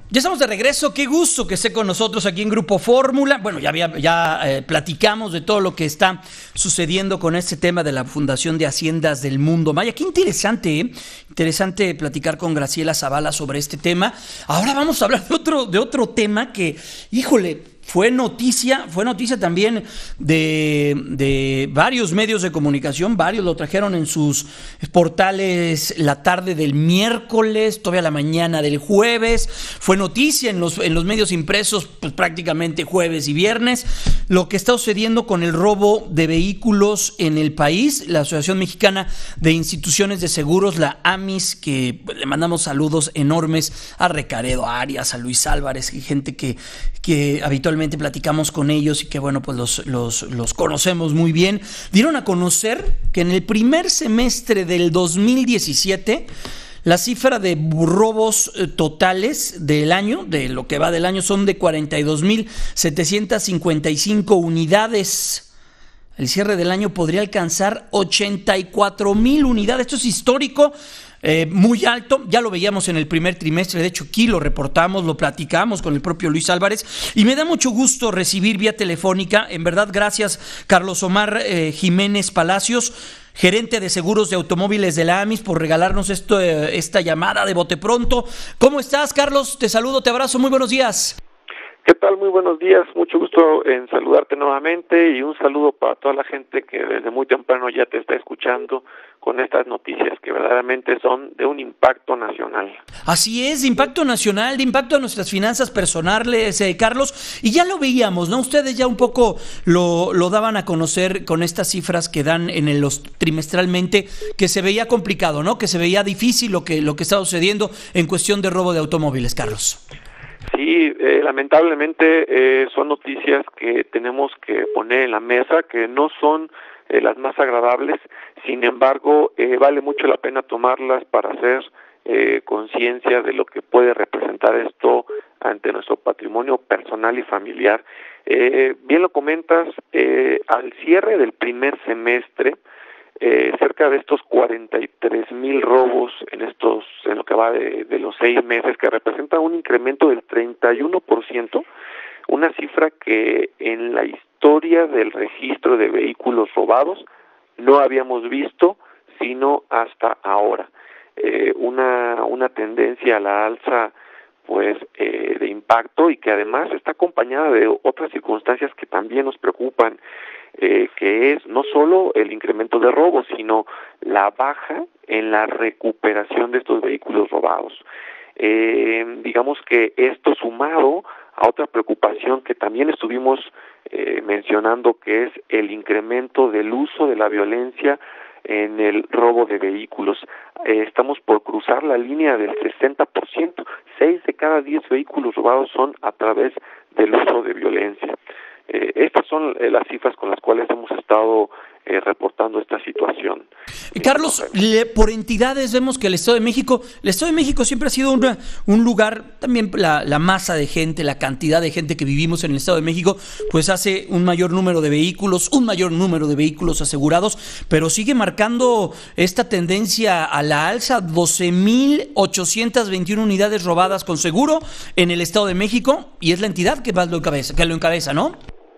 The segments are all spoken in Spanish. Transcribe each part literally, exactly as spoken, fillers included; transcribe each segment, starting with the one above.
Ya estamos de regreso, qué gusto que esté con nosotros aquí en Grupo Fórmula. Bueno, ya, había, ya eh, platicamos de todo lo que está sucediendo con este tema de la Fundación de Haciendas del Mundo Maya. Qué interesante, ¿eh? Interesante platicar con Graciela Zavala sobre este tema. Ahora vamos a hablar de otro, de otro tema que, híjole, fue noticia, fue noticia también de, de varios medios de comunicación, varios lo trajeron en sus portales la tarde del miércoles, todavía la mañana del jueves, fue noticia en los, en los medios impresos pues prácticamente jueves y viernes, lo que está sucediendo con el robo de vehículos en el país. La Asociación Mexicana de Instituciones de Seguros, la A M I S, que pues, le mandamos saludos enormes a Recaredo Arias, a Luis Álvarez, y gente que, que habitualmente platicamos con ellos y que bueno, pues los, los, los conocemos muy bien, dieron a conocer que en el primer semestre del dos mil diecisiete la cifra de robos totales del año, de lo que va del año, son de cuarenta y dos mil setecientas cincuenta y cinco unidades. El cierre del año podría alcanzar ochenta y cuatro mil unidades. Esto es histórico. Eh, muy alto, ya lo veíamos en el primer trimestre, de hecho aquí lo reportamos, lo platicamos con el propio Luis Álvarez, y me da mucho gusto recibir vía telefónica, en verdad gracias Carlos Omar eh, Jiménez Palacios, gerente de seguros de automóviles de la A M I S, por regalarnos esto, eh, esta llamada de bote pronto. ¿Cómo estás, Carlos? Te saludo, te abrazo, muy buenos días. ¿Qué tal? Muy buenos días, mucho gusto en saludarte nuevamente y un saludo para toda la gente que desde muy temprano ya te está escuchando con estas noticias que verdaderamente son de un impacto nacional. Así es, de impacto nacional, de impacto a nuestras finanzas personales, eh, Carlos, y ya lo veíamos, ¿no? Ustedes ya un poco lo, lo daban a conocer con estas cifras que dan en el, los trimestralmente, que se veía complicado, ¿no? Que se veía difícil lo que, lo que estaba sucediendo en cuestión de robo de automóviles, Carlos. Sí, eh, lamentablemente eh, son noticias que tenemos que poner en la mesa, que no son eh, las más agradables, sin embargo, eh, vale mucho la pena tomarlas para hacer eh, conciencia de lo que puede representar esto ante nuestro patrimonio personal y familiar. Eh, bien lo comentas, eh, al cierre del primer semestre, Eh, cerca de estos cuarenta y tres mil robos en estos en lo que va de, de los seis meses, que representa un incremento del treinta y uno por ciento, una cifra que en la historia del registro de vehículos robados no habíamos visto sino hasta ahora. Eh, una una tendencia a la alza pues eh, de impacto, y que además está acompañada de otras circunstancias que también nos preocupan, eh, que es no solo el incremento de robos, sino la baja en la recuperación de estos vehículos robados. Eh, digamos que esto sumado a otra preocupación que también estuvimos eh, mencionando, que es el incremento del uso de la violencia en el robo de vehículos. Eh, estamos por cruzar la línea del sesenta por ciento. Seis de cada diez vehículos robados son a través del uso de violencia. Eh, estas son eh, las cifras con las cuales hemos estado eh, reportando esta situación. Y Carlos, le, por entidades vemos que el Estado de México, el Estado de México siempre ha sido una, un lugar, también la, la masa de gente, la cantidad de gente que vivimos en el Estado de México, pues hace un mayor número de vehículos, un mayor número de vehículos asegurados, pero sigue marcando esta tendencia a la alza, doce mil ochocientas veintiuna unidades robadas con seguro en el Estado de México, y es la entidad que más lo encabeza, que lo encabeza, ¿no?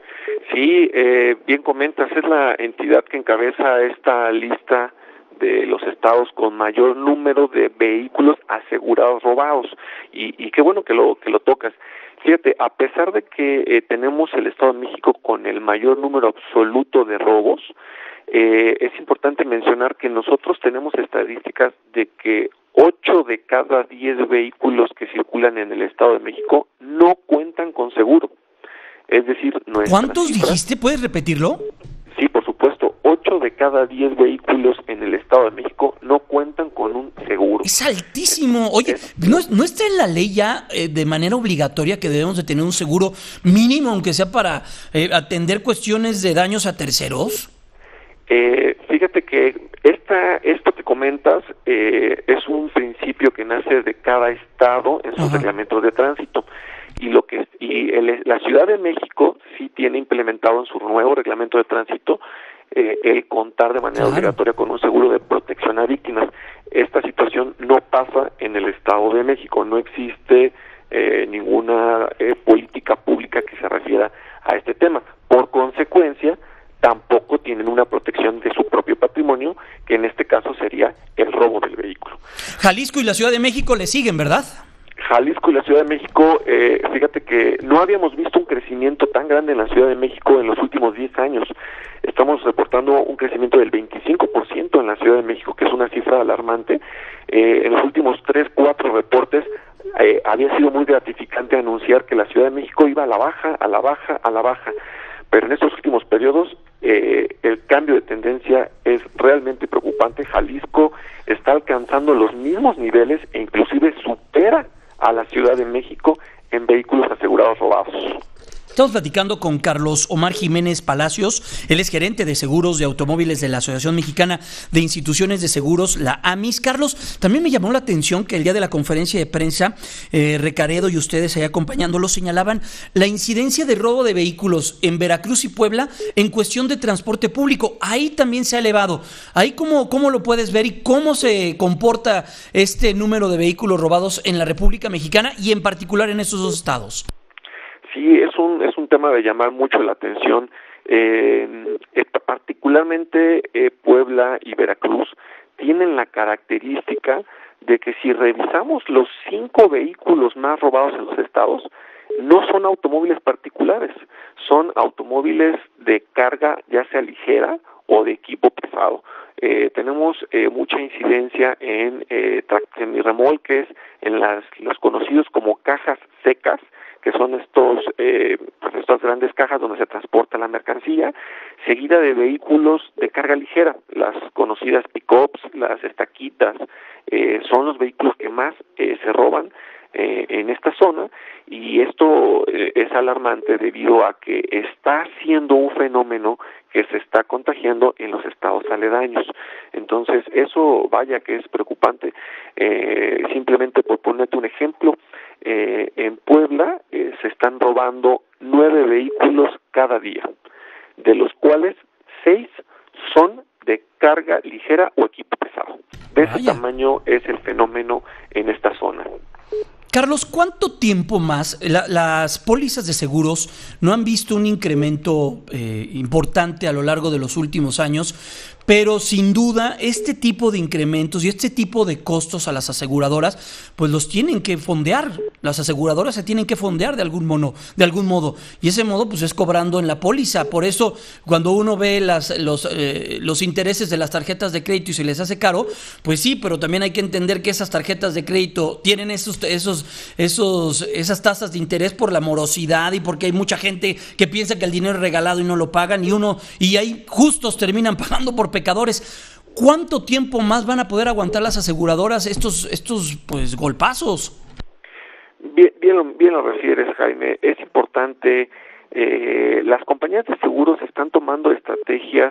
Sí, eh, bien comentas, es la entidad que encabeza esta lista de los estados con mayor número de vehículos asegurados robados, y, y qué bueno que lo que lo tocas. Fíjate, a pesar de que eh, tenemos el Estado de México con el mayor número absoluto de robos, eh, es importante mencionar que nosotros tenemos estadísticas de que ocho de cada diez vehículos que circulan en el Estado de México no cuentan con seguro. Es decir, ¿cuántos cifra, dijiste? ¿Puedes repetirlo? Sí, por supuesto. Ocho de cada diez vehículos en el Estado de México no cuentan con un seguro. Es altísimo. Oye, es, ¿no, ¿no está en la ley ya eh, de manera obligatoria que debemos de tener un seguro mínimo, aunque sea para eh, atender cuestiones de daños a terceros? Eh, fíjate que esta, esto que comentas eh, es un principio que nace de cada estado en sus reglamentos de tránsito. Y lo que y el, la Ciudad de México sí tiene implementado en su nuevo reglamento de tránsito eh, el contar de manera claro. obligatoria con un seguro de protección a víctimas. Esta situación no pasa en el Estado de México, no existe eh, ninguna eh, política pública que se refiera a este tema. Por consecuencia, tampoco tienen una protección de su propio patrimonio, que en este caso sería el robo del vehículo. Jalisco y la Ciudad de México le siguen, ¿verdad? Jalisco y la Ciudad de México, eh, fíjate que no habíamos visto un crecimiento tan grande en la Ciudad de México en los últimos diez años. Estamos reportando un crecimiento del veinticinco por ciento en la Ciudad de México, que es una cifra alarmante. Eh, en los últimos tres, cuatro reportes eh, había sido muy gratificante anunciar que la Ciudad de México iba a la baja, a la baja, a la baja. Pero en estos últimos periodos eh, el cambio de tendencia es realmente preocupante. Jalisco está alcanzando los mismos niveles e inclusive supera a la Ciudad de México en vehículos asegurados robados. Estamos platicando con Carlos Omar Jiménez Palacios, él es gerente de seguros de automóviles de la Asociación Mexicana de Instituciones de Seguros, la A M I S. Carlos, también me llamó la atención que el día de la conferencia de prensa, eh, Recaredo y ustedes ahí acompañándolo señalaban la incidencia de robo de vehículos en Veracruz y Puebla en cuestión de transporte público. Ahí también se ha elevado. Ahí cómo, cómo lo puedes ver y cómo se comporta este número de vehículos robados en la República Mexicana y en particular en esos dos estados. Sí, es un es un tema de llamar mucho la atención, eh, particularmente eh, Puebla y Veracruz tienen la característica de que si revisamos los cinco vehículos más robados en los estados, no son automóviles particulares, son automóviles de carga ya sea ligera o de equipo pesado. Eh, tenemos eh, mucha incidencia en, eh, en remolques, en las los conocidos como cajas secas, que son estos eh, pues estas grandes cajas donde se transporta la mercancía, seguida de vehículos de carga ligera, las conocidas pick-ups, las estaquitas, eh, son los vehículos que más eh, se roban eh, en esta zona, y esto eh, es alarmante debido a que está siendo un fenómeno que se está contagiando en los estados aledaños. Entonces, eso vaya que es preocupante. Eh, simplemente por ponerte un ejemplo, eh, en Puebla eh, se están robando nueve vehículos cada día, de los cuales seis son de carga ligera o equipo pesado. De ese Vaya. tamaño es el fenómeno en esta zona. Carlos, ¿cuánto tiempo más? La, las pólizas de seguros no han visto un incremento eh, importante a lo largo de los últimos años, pero sin duda este tipo de incrementos y este tipo de costos a las aseguradoras, pues los tienen que fondear. Las aseguradoras se tienen que fondear de algún modo, de algún modo, y ese modo pues es cobrando en la póliza. Por eso cuando uno ve las, los, eh, los intereses de las tarjetas de crédito y se les hace caro, pues sí, pero también hay que entender que esas tarjetas de crédito tienen esos, esos, esos, esas tasas de interés por la morosidad y porque hay mucha gente que piensa que el dinero es regalado y no lo pagan, y uno y ahí justos terminan pagando por pecadores. ¿Cuánto tiempo más van a poder aguantar las aseguradoras estos, estos pues golpazos? Bien, bien, lo, bien lo refieres, Jaime. Es importante, eh, las compañías de seguros están tomando estrategias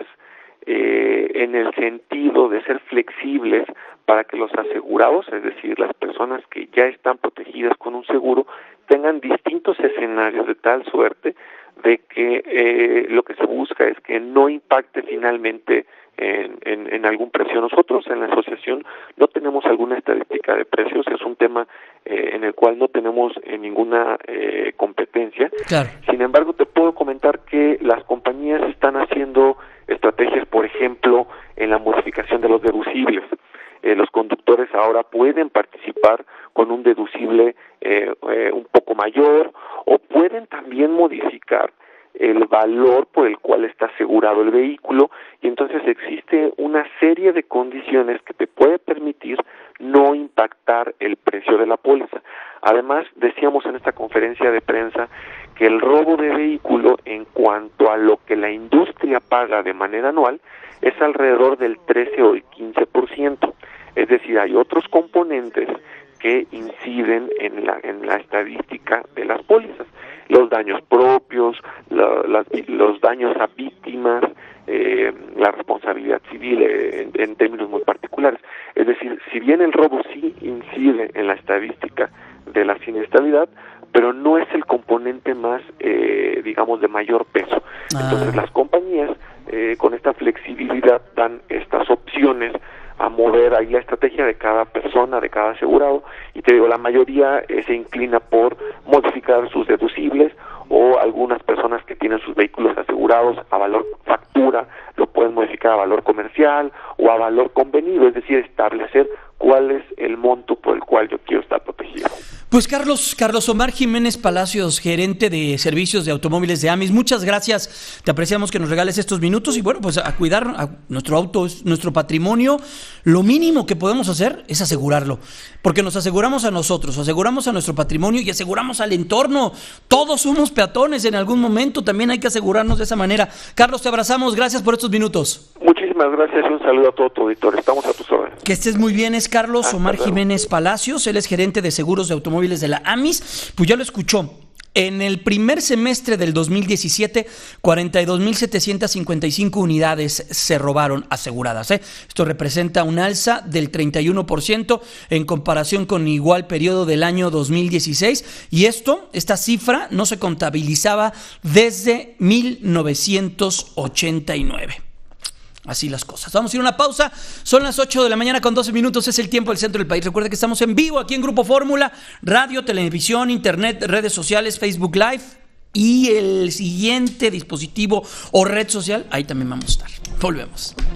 eh, en el sentido de ser flexibles para que los asegurados, es decir, las personas que ya están protegidas con un seguro, tengan distintos escenarios de tal suerte de que eh, lo que se busca es que no impacte finalmente en, en, en algún precio. Nosotros en la asociación no tenemos alguna estadística de precios, es un tema eh, en el cual no tenemos eh, ninguna eh, competencia. Claro. Sin embargo, te puedo comentar que las compañías están haciendo estrategias, por ejemplo, en la modificación de los deducibles. Eh, los conductores ahora pueden participar con un deducible eh, eh, un poco mayor, o pueden también modificar el valor por el cual está asegurado el vehículo, y entonces existe una serie de condiciones que te puede permitir no impactar el precio de la póliza. Además, decíamos en esta conferencia de prensa que el robo de vehículo, en cuanto a lo que la industria paga de manera anual, es alrededor del trece o el quince por ciento. Es decir, hay otros componentes que inciden en la en la estadística de las pólizas, los daños propios, la, las, los daños a víctimas, eh, la responsabilidad civil eh, en, en términos muy particulares. Es decir, si bien el robo sí incide en la estadística de la siniestralidad, pero no es el componente más, eh, digamos, de mayor peso. Ah. Entonces las compañías eh, con esta flexibilidad dan estas opciones a mover ahí la estrategia de cada persona, de cada asegurado, y te digo, la mayoría eh, se inclina por modificar sus deducibles, o algunas personas que tienen sus vehículos asegurados a valor factura, lo pueden modificar a valor comercial o a valor convenido, es decir, establecer cuál es el monto por el cual yo quiero estar protegido. Pues Carlos, Carlos Omar Jiménez Palacios, gerente de servicios de automóviles de Amis, muchas gracias, te apreciamos que nos regales estos minutos y bueno, pues a cuidar a nuestro auto, nuestro patrimonio, lo mínimo que podemos hacer es asegurarlo, porque nos aseguramos a nosotros, aseguramos a nuestro patrimonio y aseguramos al entorno, todos somos peatones en algún momento, también hay que asegurarnos de esa manera. Carlos, te abrazamos, gracias por estos minutos. Muchísimas gracias y un saludo a todo tu auditorio, estamos a tus órdenes. Que estés muy bien, es Carlos Hasta Omar luego. Jiménez Palacios, él es gerente de seguros de automóviles de la Amis, pues ya lo escuchó. En el primer semestre del dos mil diecisiete, cuarenta y dos mil setecientas cincuenta y cinco unidades se robaron aseguradas. ¿eh? Esto representa un alza del treinta y uno por ciento en comparación con igual periodo del año dos mil dieciséis. Y esto, esta cifra, no se contabilizaba desde mil novecientos ochenta y nueve. Así las cosas. Vamos a ir a una pausa. Son las ocho de la mañana con doce minutos. Es el tiempo del centro del país. Recuerda que estamos en vivo aquí en Grupo Fórmula, radio, televisión, internet, redes sociales, Facebook Live y el siguiente dispositivo o red social. Ahí también vamos a estar. Volvemos.